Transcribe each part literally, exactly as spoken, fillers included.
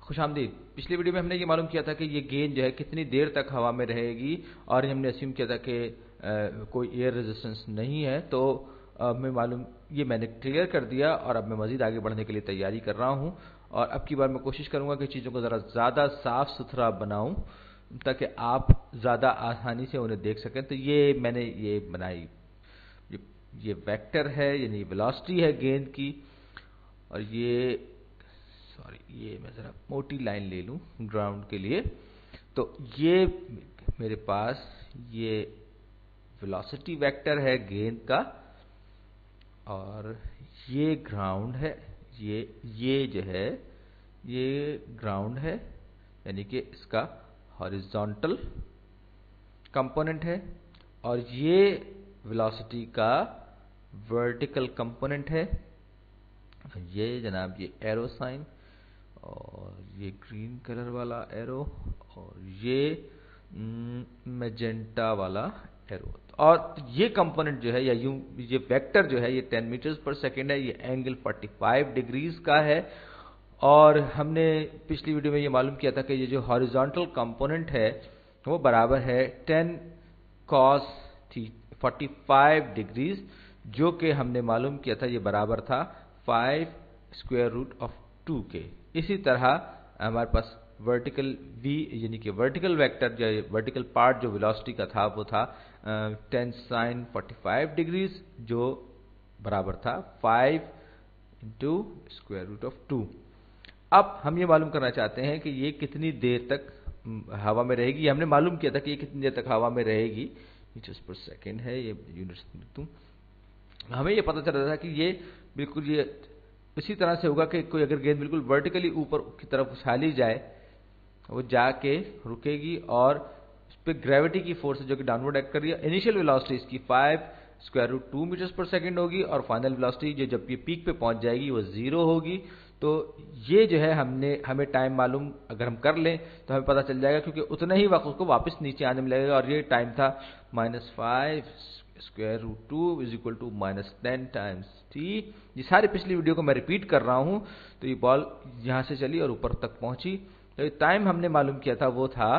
خوش آمدید. پچھلی ویڈیو میں ہم نے یہ معلوم کیا تھا کہ یہ گیند جو ہے کتنی دیر تک ہوا میں رہے گی اور ہم نے اسیوم کیا تھا کہ کوئی ایئر ریزسٹنس نہیں ہے. تو میں معلوم یہ میں نے کلیئر کر دیا اور اب میں مزید آگے بڑھنے کے لیے تیاری کر رہا ہوں اور اب کی بار میں کوشش کروں گا کہ چیزوں کو ذرا زیادہ صاف ستھرا بناؤں تاکہ آپ زیادہ آسانی سے انہیں دیکھ سکیں. تو یہ میں نے یہ بنائی، یہ ویکٹر ہے یعنی ویلوسٹی ہے گیند کی، اور یہ سوری یہ میں ذرا موٹی لائن لے لوں گراؤنڈ کے لیے. تو یہ میرے پاس یہ ویلوسٹی ویکٹر ہے گیند کا اور یہ گراؤنڈ ہے. یہ یہ جو ہے یہ گراؤنڈ ہے یعنی کہ اس کا ہاریزونٹل کمپوننٹ ہے اور یہ ویلوسٹی کا ورٹیکل کمپوننٹ ہے. یہ جناب یہ ایرو سائن اور یہ گرین کلر والا ایرو اور یہ میجنٹا والا ایرو. اور یہ کمپوننٹ جو ہے یا یوں یہ ویکٹر جو ہے یہ ٹین میٹرز پر سیکنڈ ہے. یہ اینگل فورٹی فائیو ڈگریز کا ہے اور ہم نے پچھلی ویڈیو میں یہ معلوم کیا تھا کہ یہ جو ہاریزونٹل کمپوننٹ ہے وہ برابر ہے ten cos forty five degrees, جو کہ ہم نے معلوم کیا تھا یہ برابر تھا five square root of two کے. اسی طرح ہمارے پاس ورٹیکل وی یعنی کہ ورٹیکل ویکٹر جو ورٹیکل پارٹ جو ویلوسٹی کا تھا وہ تھا ten sine forty five degrees, جو برابر تھا five into square root of two. اب ہم یہ معلوم کرنا چاہتے ہیں کہ یہ کتنی دیر تک ہوا میں رہے گی. ہم نے معلوم کیا تھا کہ یہ کتنی دیر تک ہوا میں رہے گی، میٹرز پر سیکنڈ ہے. یہ یونٹس ہمیں یہ پتہ چل رہا تھا کہ یہ بالکل یہ اسی طرح سے ہوگا کہ کوئی اگر گیند بالکل ورٹیکلی اوپر کی طرف اچھالی جائے وہ جا کے رکے گی اور اس پہ گریوٹی کی فورس جو کہ ڈاؤن ورڈ ایکٹ کر رہی ہے. انیشیل ویلوسٹی اس کی five square root two matters per second ہوگی اور فائنل ویلوسٹی جو جب یہ پیک پہ پہنچ جائے گی وہ زیرو ہوگی. تو یہ جو ہے ہم نے ہمیں ٹائم معلوم اگر ہم کر لیں تو ہمیں پتہ چل جائے گا کیونکہ اتنا ہی وقت اس کو واپس نیچے آنے میں لگے گا اور یہ ٹائم تھا minus five square root two is equal to minus ten times t. یہ ساری پچھلی ویڈیو کو میں ریپیٹ کر رہا ہوں. تو یہ بال یہاں سے چلی اور اوپر تک پہنچی. تو یہ ٹائم ہم نے معلوم کیا تھا وہ تھا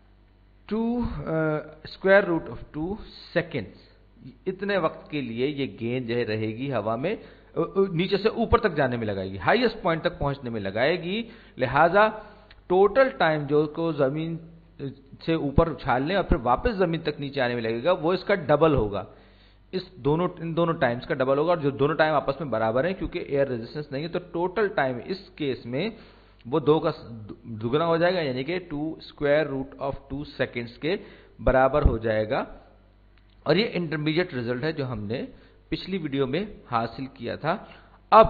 two square root of two second. اتنے وقت کے لیے یہ گیند جو ہے رہے گی ہوا میں، نیچے سے اوپر تک جانے میں لگائے گی، ہائیسٹ پوائنٹ تک پہنچنے میں لگائے گی. لہذا ٹوٹل ٹائم جو کو زمین سے اوپر اچھالنے اور پھر واپس زمین تک نیچے آنے میں لگے گا وہ اس کا ڈبل ہوگا. اس دونوں ان دونوں ٹائمز کا ڈبل ہوگا اور جو دونوں ٹائم آپس میں برابر ہیں کیونکہ ایئر ریزسٹنس نہیں ہے تو ٹوٹل ٹائم اس کیس میں وہ دو کا دگنا ہو جائے گا یعنی کہ two square root of two seconds کے برابر ہو جائے گا. اور یہ انٹرمیڈیٹ ریزلٹ ہے جو ہم نے پچھلی ویڈیو میں حاصل کیا تھا. اب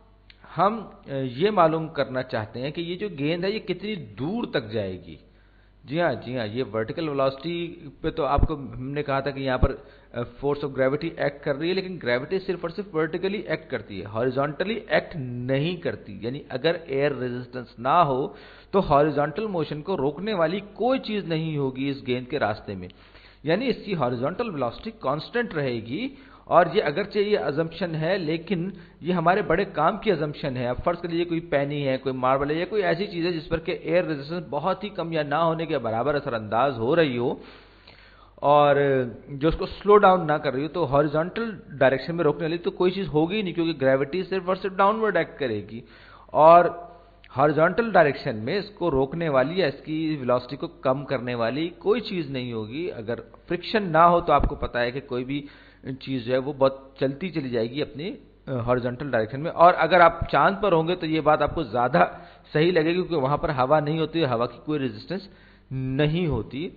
ہم یہ معلوم کرنا چاہتے ہیں کہ یہ جو گیند ہے یہ کتنی دور تک جائے گی. جی ہاں جی ہاں یہ ورٹیکل ویلوسٹی پہ تو آپ کو ہم نے کہا تھا کہ یہاں پر فورس آف گریوٹی ایکٹ کر رہی ہے، لیکن گریوٹی صرف اور صرف ورٹیکلی ایکٹ کرتی ہے، ہاریزونٹلی ایکٹ نہیں کرتی. یعنی اگر ایئر ریزسٹنس نہ ہو تو ہاریزونٹل موشن کو روکنے والی کوئی چیز نہیں ہوگی اس گیند کے راستے میں. یعنی اس کی ہاریزونٹل ویلوسٹی کانسٹنٹ رہے گی. اور یہ اگرچہ یہ ازمپشن ہے لیکن یہ ہمارے بڑے کام کی ازمپشن ہے. اب فرض کر لیجیے کوئی پینی ہے، کوئی ماربل ہے یا کوئی ایسی چیز ہے جس پر کہ ایئر ریزسٹنس بہت ہی کم یا نہ ہونے کے برابر اثر انداز ہو رہی ہو اور جو اس کو سلو ڈاؤن نہ کر رہی ہو، تو ہاریزونٹل ڈائریکشن میں روکنے والی تو کوئی چیز ہوگی نہیں کیونکہ گریوٹی صرف اور صرف ڈاؤن ورڈ ایکٹ کرے گی. اور ہاریزونٹل ڈائریکشن میں اس کو روکنے والی یا اس کی ویلوسٹی کو کم کرنے والی کوئی چیز نہیں ہوگی. اگر فرکشن نہ ہو تو آپ کو پتا ہے کہ کوئی بھی چیز جو ہے وہ بہت چلتی چلی جائے گی اپنی ہاریزونٹل ڈائریکشن میں. اور اگر آپ چاند پر ہوں گے تو یہ بات آپ کو زیادہ صحیح لگے گی کیونکہ وہاں پر ہوا نہیں ہوتی، ہوا کی کوئی ریزسٹنس نہیں ہوتی.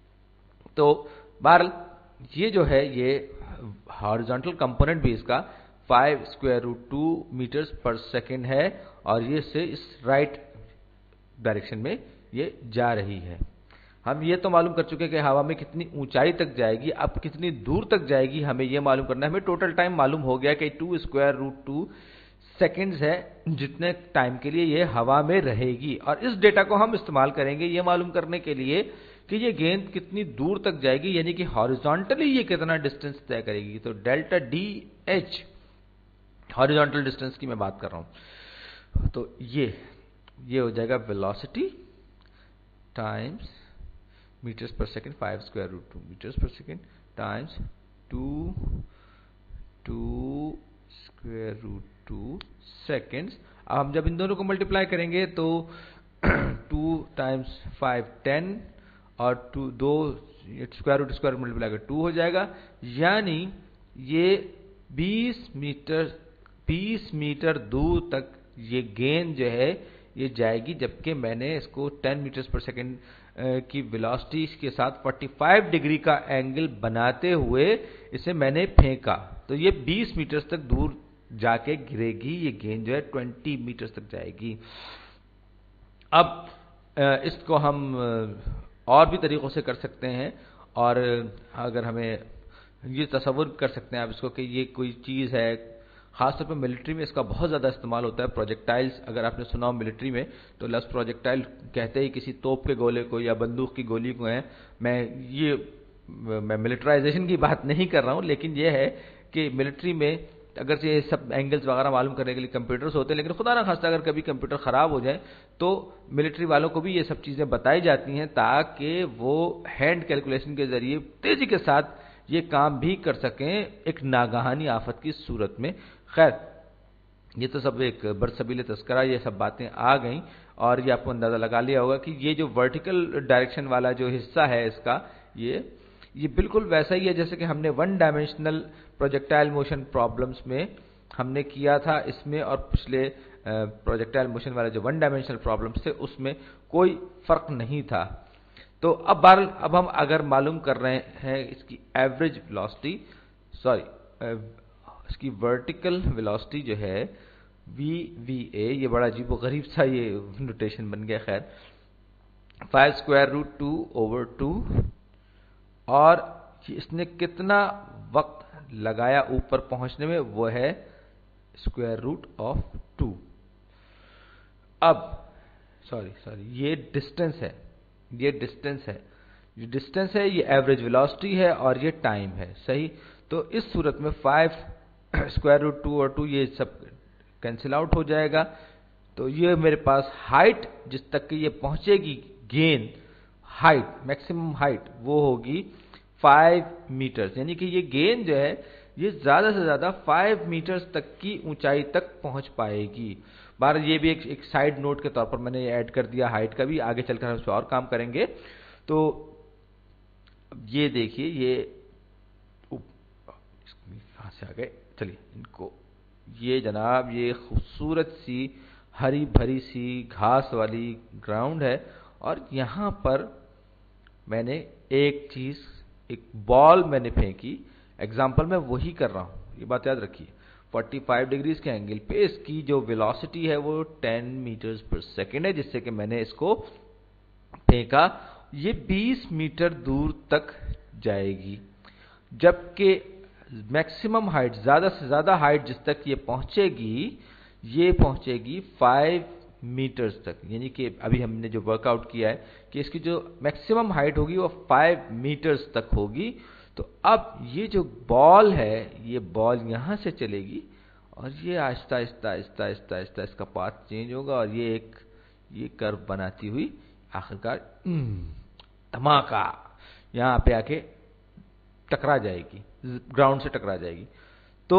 تو بہرحال یہ جو ہے یہ ہاریزونٹل کمپوننٹ بھی اس کا five square root two matters per second ہے اور یہ سے اس رائٹ ڈائریکشن میں یہ جا رہی ہے. ہم یہ تو معلوم کر چکے کہ ہوا میں کتنی اونچائی تک جائے گی. اب کتنی دور تک جائے گی ہمیں یہ معلوم کرنا ہے. ہمیں ٹوٹل ٹائم معلوم ہو گیا کہ two square root two seconds ہے جتنے ٹائم کے لیے یہ ہوا میں رہے گی. اور اس ڈیٹا کو ہم استعمال کریں گے یہ معلوم کرنے کے لیے کہ یہ گیند کتنی دور تک جائے گی یعنی کہ ہاریزونٹلی یہ کتنا ڈسٹینس طے کرے گی. تو delta D H horizontal distance کی میں بات کر رہا ہوں. تو یہ ये हो जाएगा velocity times meters per second, five square root two meters per second times two two square root two seconds. अब हम जब इन दोनों को मल्टीप्लाई करेंगे तो टू टाइम्स फाइव टेन और टू दो स्क्वायर रूट स्क्वायर मल्टीप्लाई कर टू हो जाएगा, यानी ये बीस मीटर बीस मीटर दूर तक ये गेंद जो है ये जाएगी, जबकि मैंने इसको टेन मीटर्स पर सेकेंड की वेलोसिटी के साथ पैंतालीस डिग्री का एंगल बनाते हुए इसे मैंने फेंका, तो ये बीस मीटर्स तक दूर जाके गिरेगी। ये गेंद जो है बीस मीटर्स तक जाएगी। अब इसको हम और भी तरीकों से कर सकते हैं, और अगर हमें ये तसव्वुर कर सकते हैं आप इसको कि ये कोई चीज़ है, खासतौर पर मिलिट्री में इसका बहुत ज़्यादा इस्तेमाल होता है। प्रोजेक्टाइल्स, अगर आपने सुना हो मिलिट्री में, तो लफ्ज़ प्रोजेक्टाइल कहते ही किसी तोप के गोले को या बंदूक की गोली को है। मैं ये मैं मिलिट्राइजेशन की बात नहीं कर रहा हूँ, लेकिन ये है कि मिलिट्री में अगर ये सब एंगल्स वगैरह मालूम करने के लिए कंप्यूटर्स होते हैं, लेकिन खुदा ना खास्ता अगर कभी कंप्यूटर ख़राब हो जाए तो मिलिट्री वालों को भी ये सब चीज़ें बताई जाती हैं ताकि वो हैंड कैलकुलेशन के ज़रिए तेज़ी के साथ ये काम भी कर सकें एक नागहानी आफत की सूरत में। खैर, ये तो सब एक बरसबील तस्करा, ये सब बातें आ गईं और ये आपको अंदाज़ा लगा लिया होगा कि ये जो वर्टिकल डायरेक्शन वाला जो हिस्सा है इसका, ये ये बिल्कुल वैसा ही है जैसे कि हमने one dimensional projectile motion problems में हमने किया था इसमें, और पिछले प्रोजेक्टाइल मोशन वाले जो वन डायमेंशनल प्रॉब्लम्स थे उसमें कोई फ़र्क नहीं था। तो अब बार अब हम अगर मालूम कर रहे हैं इसकी एवरेज वेलोसिटी, सॉरी इसकी वर्टिकल वेलोसिटी जो है वी वी ए, ये बड़ा अजीब व गरीब सा ये नोटेशन बन गया। खैर, five square root two over two, और इसने कितना वक्त लगाया ऊपर पहुंचने में, वो है स्क्वायर रूट ऑफ टू। अब सॉरी सॉरी ये डिस्टेंस है, ये डिस्टेंस है, ये डिस्टेंस है, ये एवरेज वेलोसिटी है और ये टाइम है, सही। तो इस सूरत में फाइव स्क्वायर रूट टू और टू ये सब कैंसिल आउट हो जाएगा। तो ये मेरे पास हाइट जिस तक कि ये पहुंचेगी गेंद, हाइट मैक्सिमम हाइट वो होगी फाइव मीटर्स, यानी कि ये गेंद जो है ये ज्यादा से ज्यादा फाइव मीटर्स तक की ऊंचाई तक पहुंच पाएगी। बार ये भी एक, एक साइड नोट के तौर पर मैंने ऐड कर दिया हाइट का भी, आगे चलकर हम इस पर और काम करेंगे। तो ये देखिए, ये कहां से आ गए, चलिए इनको, ये जनाब ये खूबसूरत सी हरी भरी सी घास वाली ग्राउंड है, और यहां पर मैंने एक चीज, एक बॉल मैंने फेंकी। एग्जाम्पल मैं वही कर रहा हूं, ये बात याद रखिए। पैंतालीस डिग्रीज के एंगल पे इसकी जो वेलोसिटी है वो टेन मीटर्स पर सेकेंड है, जिससे कि मैंने इसको फेंका, ये बीस मीटर दूर तक जाएगी, जबकि मैक्सिमम हाइट, ज्यादा से ज्यादा हाइट जिस तक ये पहुंचेगी, ये पहुंचेगी फाइव मीटर्स तक। यानी कि अभी हमने जो वर्कआउट किया है कि इसकी जो मैक्सिमम हाइट होगी वो फाइव मीटर्स तक होगी। तो अब ये जो बॉल है, ये बॉल यहां से चलेगी और ये आहिस्ता आहिस्ता आहिस्ता आहिस्ता आहिस्ता इसका पाथ चेंज होगा और ये एक ये कर्व बनाती हुई आखिरकार धमाका यहां पे आके टकरा जाएगी, ग्राउंड से टकरा जाएगी। तो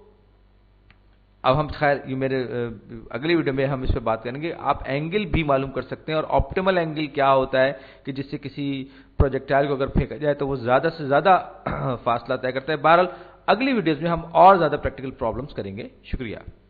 अब हम खैर ये मेरे अगली वीडियो में हम इस पर बात करेंगे। आप एंगल भी मालूम कर सकते हैं और ऑप्टिमल एंगल क्या होता है कि जिससे किसी प्रोजेक्टाइल को अगर फेंका जाए तो वो ज्यादा से ज्यादा फासला तय करता है। बहरहाल अगली वीडियोस में हम और ज्यादा प्रैक्टिकल प्रॉब्लम्स करेंगे। शुक्रिया।